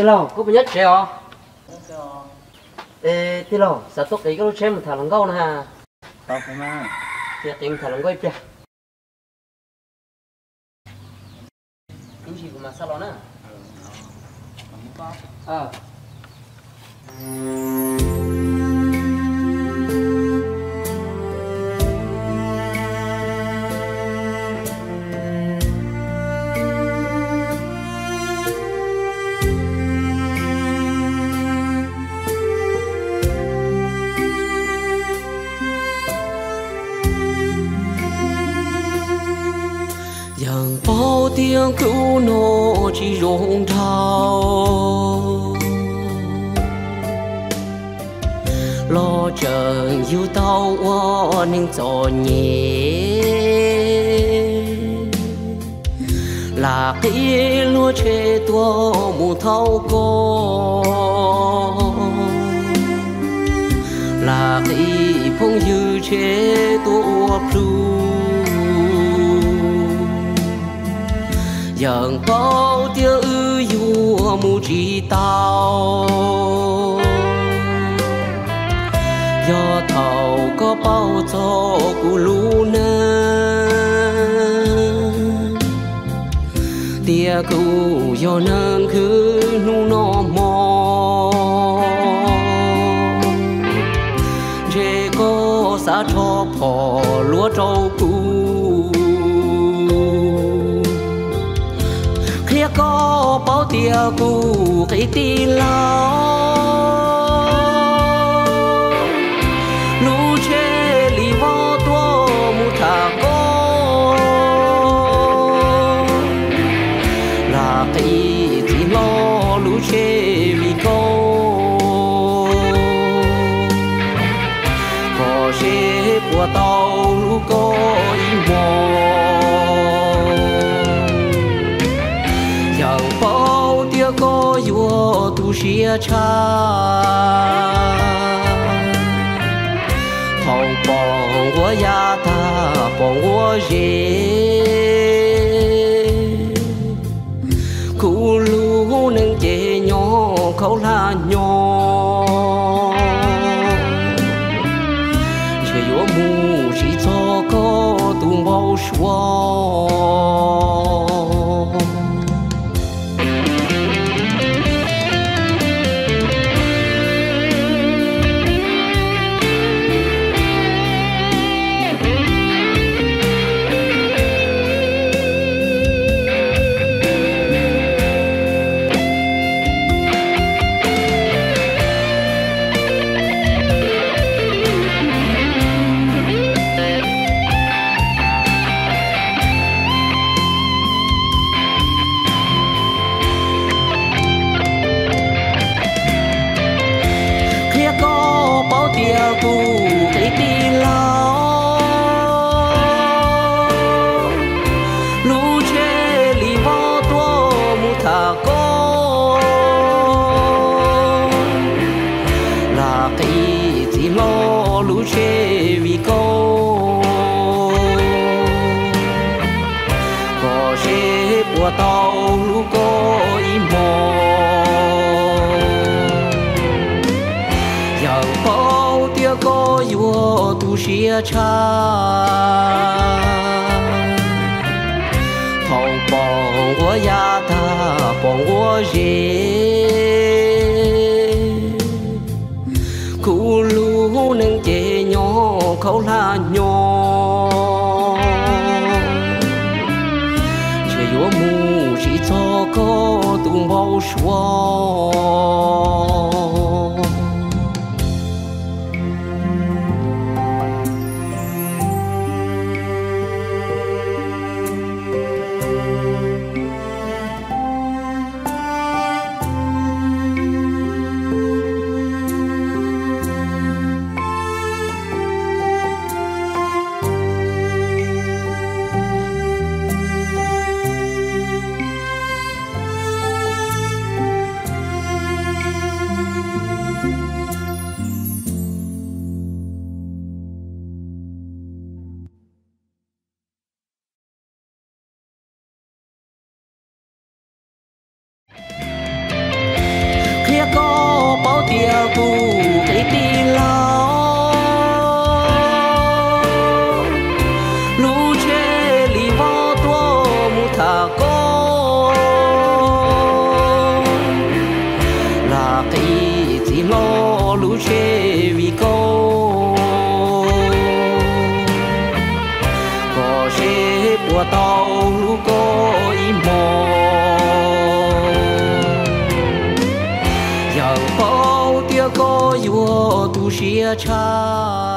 thế nào có bao nhiêu trẻ à ê thế nào sao tốt cái lúc trẻ mình thả lỏng câu nè ha tao không mà thì tìm thả lỏng câu kia cái gì mà sao đó nè dường bao tiếng cứu nô chỉ rung thao lo chờ yêu tao qua nên cho nhẹ là cái lúa chế tua mù thâu co là cái phong dư chế tua plu dường bao tiêu ư vua mù chỉ tao do thầu có bao cho cụ lũ nơ tia cụ do nâng cứ nu nó mò chê có xa cho phò lúa trâu cụ khía có bao tia cụ cái tì lao lũ chê lì vô tua mù thả có là cái gì lo lũ chê vì có chê của tao lũ có ý mò dường bao tia có vua tu xia cha thầu bỏng của gia ta bỏng của dê cụ lũ nâng chê nhỏ khâu la nhỏ chê vua mù chỉ cho có tung bao xóa tia cụ cái tì lao lũ chê lì vô tua mù thả có là cái gì lo lũ chê vì có chê của tao lũ có ý mò dường bao tia có vua tu xia cha thầu bỏng của gia ta bỏng của dê cụ lũ nâng chê nhỏ khâu la nhỏ chê vua mù chỉ cho có tung bao xóa tia tu cái đi lao lũ chê li vó tua mu thả cô là cái gì lo lũ chê vì cô có chê của tao lũ cô im mò giờ bao tia có vua tu xia cha